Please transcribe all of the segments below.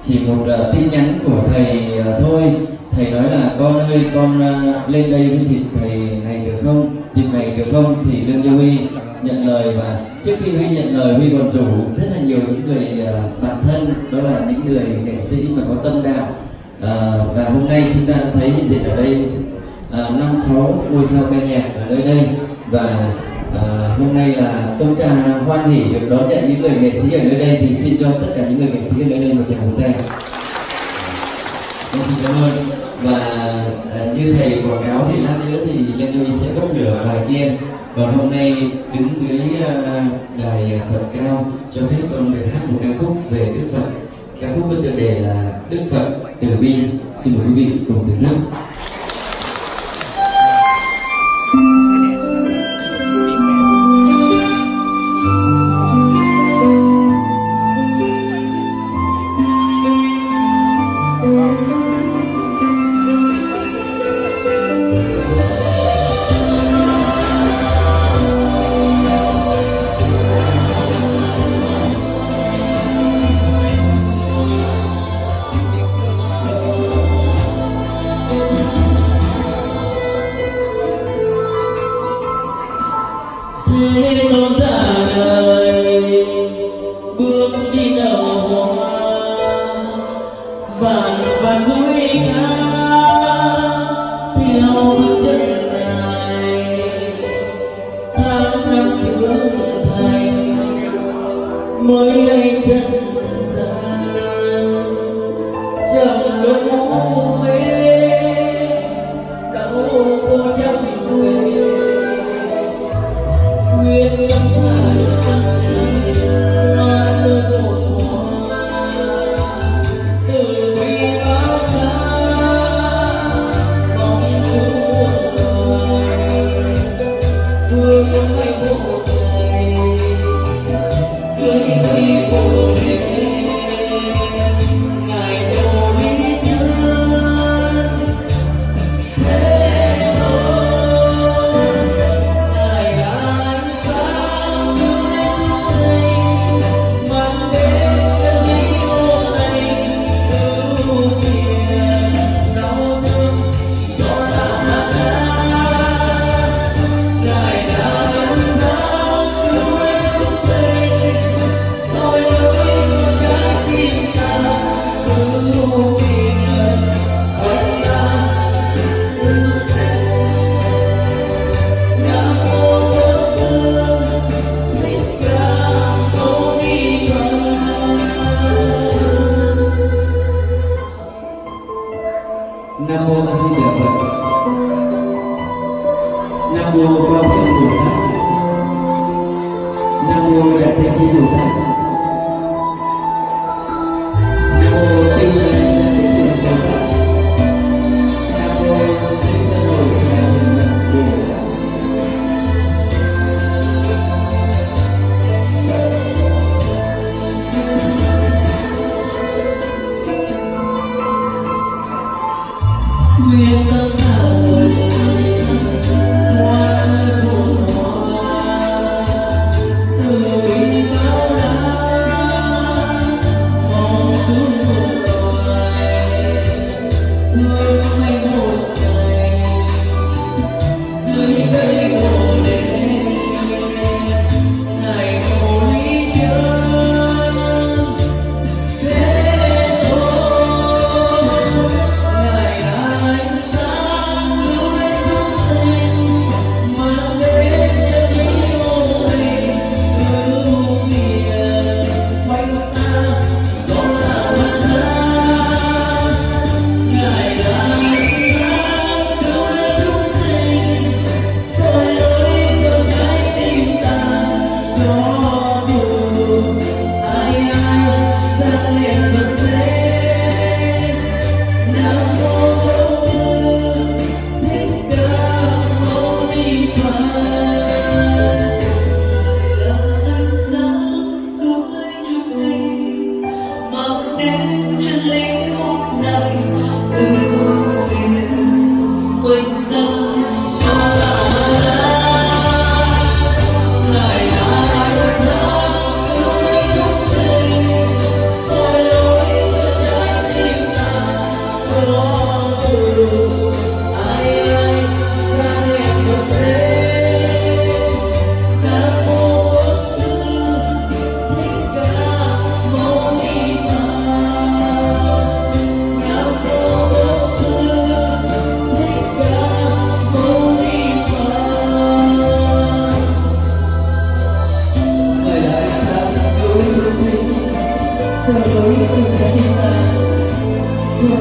chỉ một tin nhắn của thầy thôi. Thầy nói là con ơi, con lên đây với dịp thầy này được không, dịp này được không? Thì Lương Gia Huy nhận lời, và trước khi Huy nhận lời, Huy còn rủ rất là nhiều những người bạn thân, đó là những người nghệ sĩ mà có tâm đạo. Và hôm nay chúng ta đã thấy hiện diện ở đây 5-6 ngôi sao ca nhạc ở nơi đây, và hôm nay là Tôn Trà hoan hỉ được đón nhận những người nghệ sĩ ở nơi đây, thì xin cho tất cả những người nghệ sĩ ở nơi đây một tràng vỗ tay. Xin cảm ơn. Và như thầy quảng cáo thì lát nữa thì Lê Duy sẽ bốc lửa bài tiên. Còn hôm nay đứng dưới đài Phật cao, cho phép con được hát một ca khúc về Đức Phật. Ca khúc có tựa đề là Đức Phật Từ Bi. Xin mời quý vị cùng thưởng thức. Thế con ra đời bước đi đầu hoa, vạn núi ca theo bước chân Ngài, tháng năm trưởng thành mới đây chân gian, chẳng lúc ngủ mê đâu cô chấp quê. Nguyện tâm phải tâm sinh hoa tươi rộn hoa, từ bi báo ca mong Chúa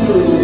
người